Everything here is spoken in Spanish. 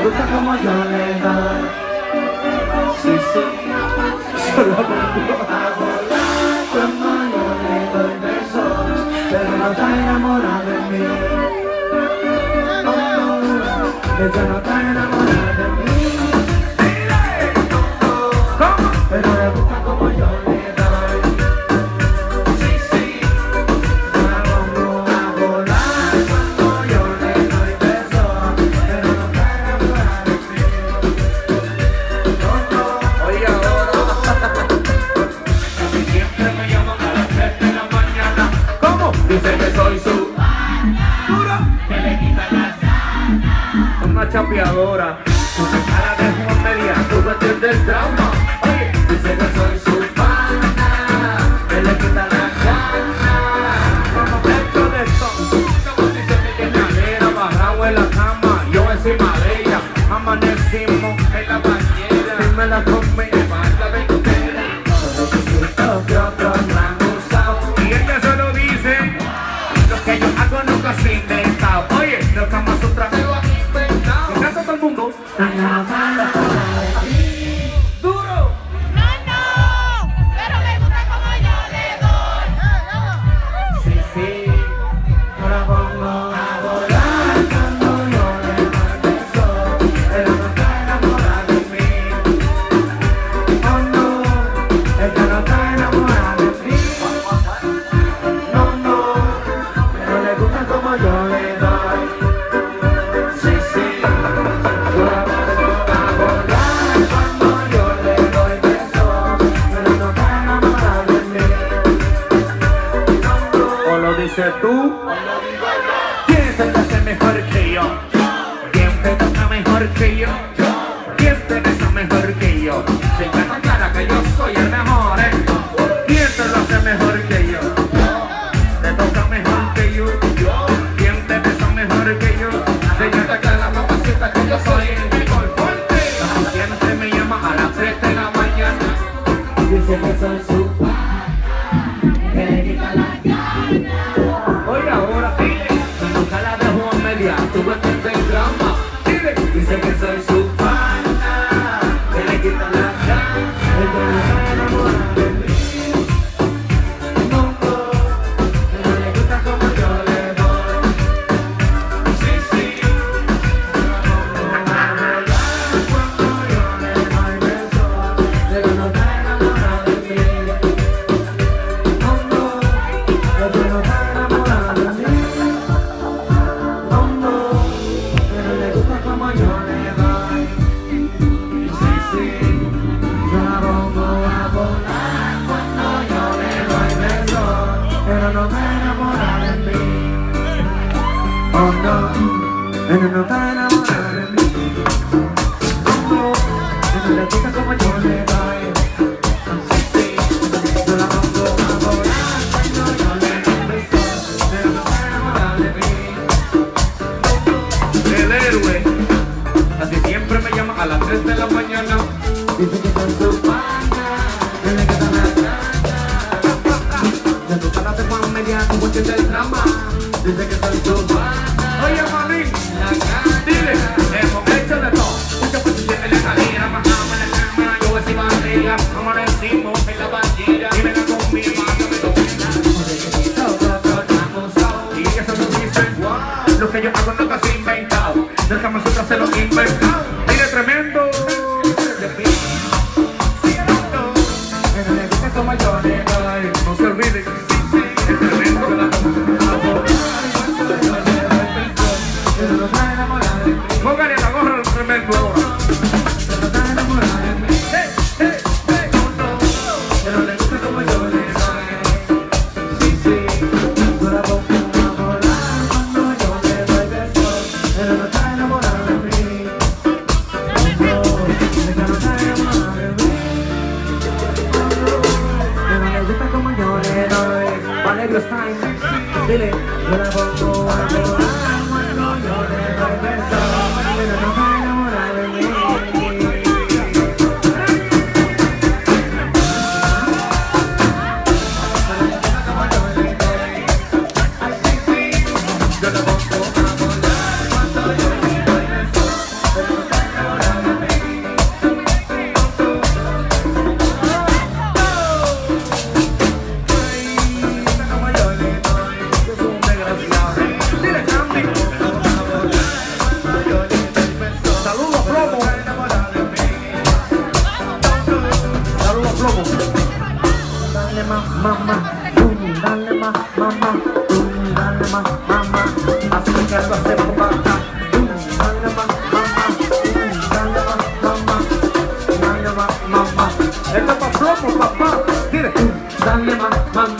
gusta como yo le doy. Sí, sí. Solo pongo a volar cuando yo le doy besos, pero no está enamorada de mí. Oh, no, ella no está enamorada de mí. ¿Cómo? Pero le gusta como yo le doy. Sí, sí. La pongo a volar cuando yo le doy besos, pero no está enamorada de mí. Oh, no. Oye, ahora casi siempre me llaman a las 3 de la mañana. ¿Cómo? Dice que soy su ¿Duro? que le quita la sana. Una chapeadora, una cara de Juan Media, tú me entiendes el trauma. Oye, dice que soy su pana, que le quita la gana. Cuando me echo de esto, como dice que tiene arena, barrado en la cama, yo encima de ella, amanecimos en la bañera. Dímela conmigo, la ventera. Los que otros no han usado. Y ella se lo dice, lo que yo hago nunca se inventado. Oye, los Kama Sutra me lo han inventado. ¿Qué hace todo el mundo? ¡Duro! No, no, pero me gusta como yo le doy. Sí, sí. Yo la pongo a volar cuando yo le doy besos, pero no está enamorada de mí. Oh, no, ella no está enamorada de mí. No, no, pero le gusta como yo le doy. Sí, sí. Yo la pongo a volar cuando yo le doy besos, pero no está enamorada de mí. O lo dices tú, ¿quién te hace mejor que yo? ¿Quién te toca mejor que yo? ¿Quién te besa mejor que yo? Se encarga clara que yo soy el mejor, ¿eh? ¿Quién te lo hace mejor que yo? ¿Te toca mejor que yo? ¿Quién te besa mejor que yo? Se encarga clara mamacita que yo soy el mejor fuerte. Siempre me llama a las 3 de la mañana. Dice que soy su que le quita la gana. Oye, ahora dile, nunca la dejo a media, tú me entiendes el drama. Dile, Dice que soy su pana, que le quita la gana. Ella no está enamorada de mí. No, no, pero le gusta como yo le doy. Sí, sí. Cuando yo le doy besos, pero no está enamorada de mí. No, no, ella no está enamorada de mí. No, no, pero le gusta como yo le doy. Sí, sí, yo la pongo a volar cuando yo le doy besos, pero no está enamorada de mí. Oh no, ella no está enamorada de mí. Oh no, ella le gusta como yo le doy. Sí, sí, yo la pongo a volar cuando yo le doy besos, pero no está enamorada de mí. el héroe, casi siempre me llama a las 3 de la mañana. Dice que soy su pana, que le quita la gana. De tu cara te Juan Media, tú me entiendes el drama. Dice que soy su pana, Oye, Malín, la gana. dile, hemos hecho de todo. Muchas posiciones en la escalera, bajamos en la cama, yo encima de ella, amanecimos en la bañera. Y venga conmigo, mándame lo que da. Y eso nos dicen, lo que yo hago nunca se ha inventado. Del Kama Sutra se lo he inventado. Mire, tremendo. Pero le gusta como yo le doy. No se olviden, el tremendo de la Cuando yo le doy besos, pero no está enamorada de mí. póngale la gorra al tremendo ahora. Pero no está enamorada de mí. Pero le gusta como yo le doy. Sí, sí, yo la pongo a volar cuando yo le doy besos, pero no está enamorada de mí. No, ella no está enamorada de mí. Pero le gusta como yo le doy. Alegros time, dile, yo la pongo a volar cuando yo le doy besos, pero no está enamorada de mí. dale más, más,